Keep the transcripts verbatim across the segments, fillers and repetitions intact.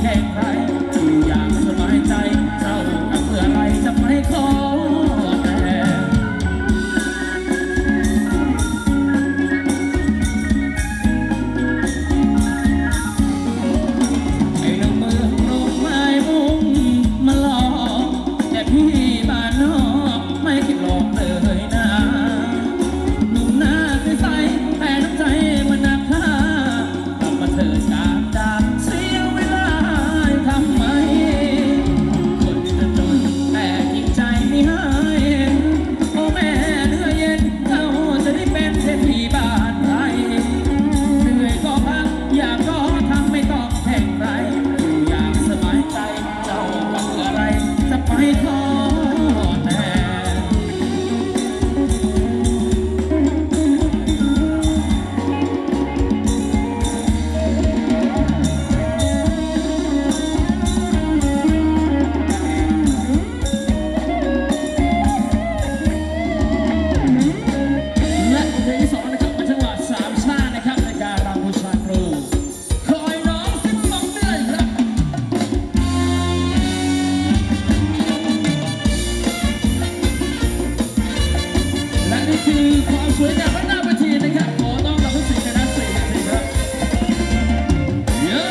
ข่งใครอยู่อย่างสบายใจเจ้ากับเมื่อไรจะไม่ขอแต่ไอ้น้องเมืองนกไม้มุ้งมาหลอกแต่พี่บ้านนอกไม่คิดหลอกเลยนะหนุ่มหน้าใสๆแต่น้ำใจมันหนักหนากลับมาเถิดจากจากเสียเวลาทำไมคนจะจนแต่จริงใจไม่หายโอ้แม่เนื้อเย็นเขาจะได้เป็นเศรษฐีบ้านใครเหนื่อยก็พักอยากก็ทำไม่ต้องแข่งใครอยู่อย่างสบายใจเจ้ากับเมื่อไรจะไปขอแต่ และเพลงที่สองนะครับเป็นจังหวะสามชาตินะครับในการรำบูชาครูคอยน้องสิบสองเดือนครับและนี่คือความสวยงามบนหน้าเวทีนะครับขอต้อนรับทุกสิ่งคณะสี่สิบครับเยอะ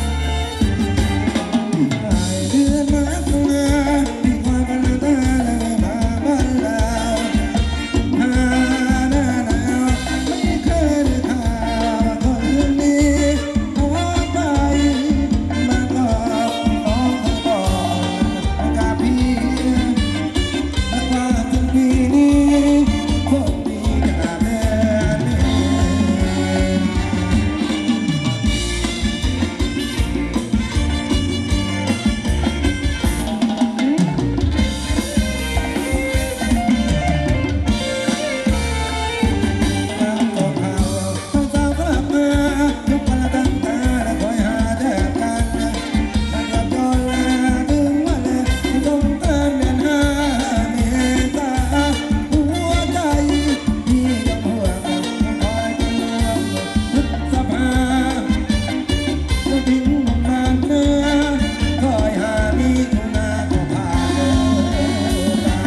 เดือนมาครามีความบันเทิงมาบ้านเราหาหน้าหนาวไม่เคยได้ข่าวคนนี้ขอไปมาก่อนของเธอบอกกับพี่และความถึงปีนี้คงดีขนาดนี้ น้ำตกเขาต้องเจ้ากลับมาทุกวันละตั้งตาและคอยหาแทบกันตั้งแต่ตอนแรกถึงวันแรกที่ต้องเติมเดือนห้าเมษาหัวใจพี่ยังห่วงคอยเตือนพฤษภาจะบินลงมาเหนือคอยหามิถุนาก็ผ่านเลยไป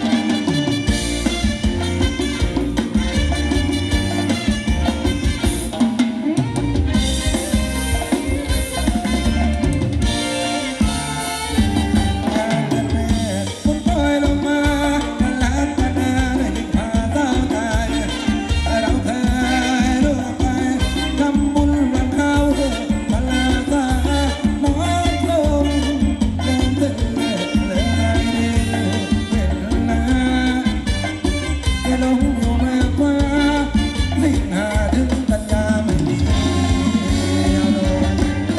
คนปล่อยลงมาล้างตาได้ยิ่งพาเศร้าใจเราเคยร่วมไปทำบุญวันเขาพลาสาน้องลงเดินถึงเลยเห็นนะจะลงอยู่มากกว่าสิงหาถึงกันยาไม่มีอารมณ์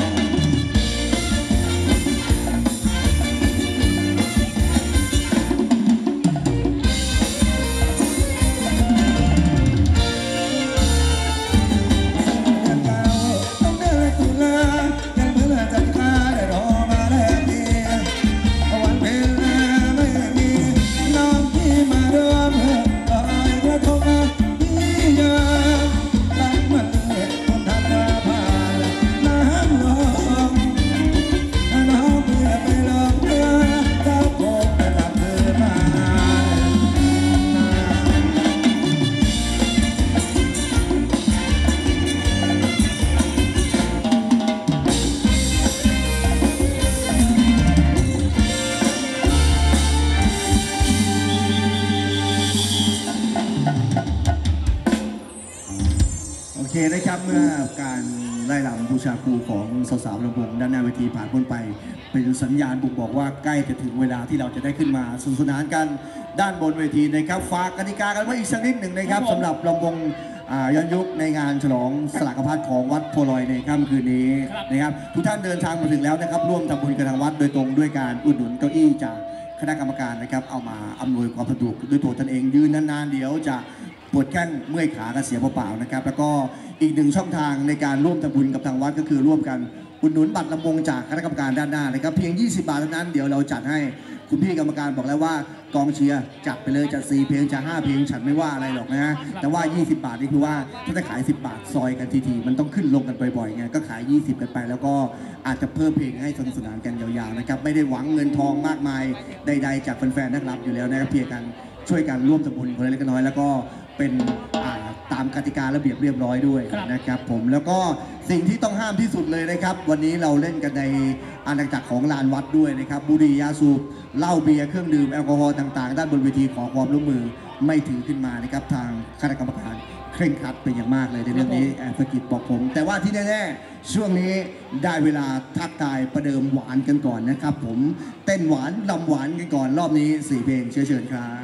เดือนเก้าต้องเดือนตุลายังเมื่อจันทราได้รอมาแลกเดียวันเพ็ญไม่มีน้องที่มาร่วมลอยกระทงพี่ยังรักมันคนทำมาผ่านน้ำลงน้องเพื่อไปลงเรือเจ้าคงจะกลับคืนมา โอเคนะครับเมื่อการไล่รำบูชาครูของสาวๆลำวงด้านหน้าเวทีผ่านพ้นไปเป็นสัญญาณบ่งบอกว่าใกล้จะถึงเวลาที่เราจะได้ขึ้นมาสนุกสนานกันด้านบนเวทีนะครับฝากกติกากันไว้อีกสักนิดหนึ่งนะครับสำหรับลำวงอ่าย้อนยุคในงานฉลองสลากพัดของวัดโพลอยในค่ำคืนนี้นะครับทุกท่านเดินทางมาถึงแล้วนะครับร่วมทำบุญกับทางวัดโดยตรงด้วยการอุดหนุนเก้าอี้จากคณะกรรมการนะครับเอามาอำนวยความสะดวกด้วยตัวตนเองยืนนานๆเดี๋ยวจะ ปวดแข้งเมื่อยขากันเสียเปล่าๆนะครับแล้วก็อีกหนึ่งช่องทางในการร่วมทำบุญกับทางวัดก็คือร่วมกันอุดหนุนบัตรลำวงจากคณะกรรมการด้านหน้านะครับเพียงยี่สิบบาทเท่านั้นเดี๋ยวเราจัดให้คุณพี่กรรมการบอกแล้วว่ากองเชียร์จัดไปเลยจัดสี่เพลงจะห้าเพลงฉันไม่ว่าอะไรหรอกนะฮะแต่ว่ายี่สิบบาทนี่คือว่าถ้าจะขายสิบบาทซอยกันทีๆมันต้องขึ้นลงกันบ่อยๆไงก็ขายยี่สิบกันไปแล้วก็อาจจะเพิ่มเพลงให้สนุกสนานกันยาวๆนะครับไม่ได้หวังเงินทองมากมายใดๆจากแฟนๆนักรับอยู่แล้วนะครับเพียงกันช่วยกันร่วมทำบุญคนเล็กน้อยแล้วก็เป็นตามกติการระเบียบเรียบร้อยด้วยนะครับผมแล้วก็สิ่งที่ต้องห้ามที่สุดเลยนะครับวันนี้เราเล่นกันในอาณาจักรของลานวัดด้วยนะครับบุหรี่ยาสูบเหล้าเบียร์เครื่องดื่มแอลกอฮอล์ต่างๆด้านบนเวทีขอความร่วมมือไม่ถือขึ้นมานะครับทางคณะกรรมการเคร่งครัดเป็นอย่างมากเลยในเรื่องนี้แอฟริกิตบอกผมแต่ว่าที่แน่ๆช่วงนี้ได้เวลาทักทายประเดิมหวานกันก่อนนะครับผมเต้นหวานลำหวานกันก่อนรอบนี้สี่เพลงเชิญเชิญครับ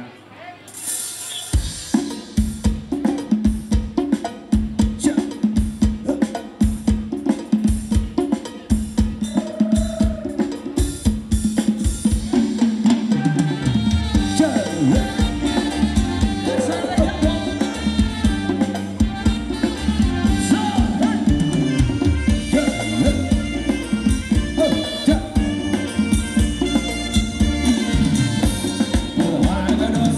เมื่อวานก็โดน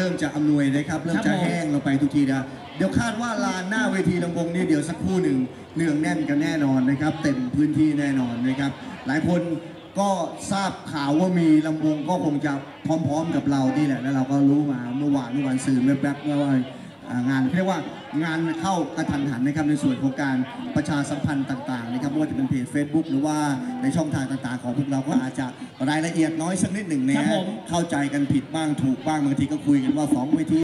ริ่มจะอำนวยนะครับเริ่มจะแห้งลงไปทุกทีนะเดี๋ยวคาดว่าลานหน้าเวทีลำวงนี่เดี๋ยวสักครู่หนึ่งเนืองแน่นกันแน่นอนนะครับเต็มพื้นที่แน่นอนนะครับหลายคนก็ทราบข่าวว่ามีลำวงก็คงจะพร้อมๆกับเรานี่แหละแล้วเราก็รู้มาเมื่อวานเมื่อวานสื่อแป๊บๆว่างานเรียกว่างานเข้ากระทันหันนะครับในส่วนของการประชาสัมพันธ์ต่างๆนะครับไม่ว่าจะเป็นเพจ Facebook หรือว่าในช่องทางต่างๆของพวกเราก็อาจจะรายละเอียดน้อยสักนิดหนึ่งนะฮะเข้าใจกันผิดบ้างถูกบ้างบางทีก็คุยกันว่าสองเวที